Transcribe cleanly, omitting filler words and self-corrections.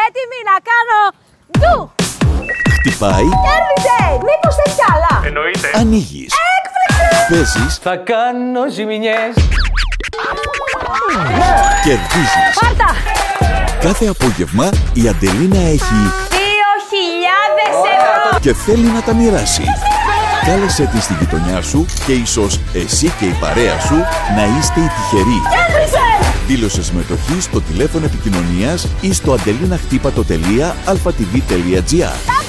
έτοιμη να κάνω ντου. Χτυπάει. Κέρδισε! Μήπως θέλει κι άλλα? Εννοείται. Ανοίγεις. Έκπληξη! Παίζεις. Θα κάνω ζημινιές. Κερδίζεις. Πάρτα! Κάθε απόγευμα η Αντελίνα έχει 2.000 ευρώ! και θέλει να τα μοιράσει. Κάλεσέ τη στη γειτονιά σου και ίσως εσύ και η παρέα σου να είστε οι τυχεροί. Κέρδισε! Δήλωσε συμμετοχή στο τηλέφωνο επικοινωνίας ή στο adelinahtipato.alphatv.gr.